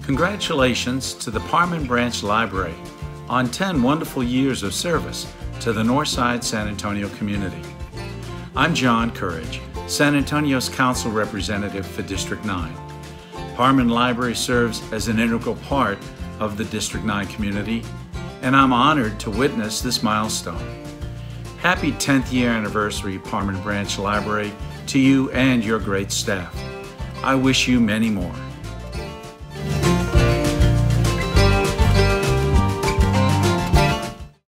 Congratulations to the Parman Branch Library on 10 wonderful years of service to the Northside San Antonio community. I'm John Courage, San Antonio's Council Representative for District 9. Parman Library serves as an integral part of the District 9 community, and I'm honored to witness this milestone. Happy 10th year anniversary, Parman Branch Library, to you and your great staff. I wish you many more.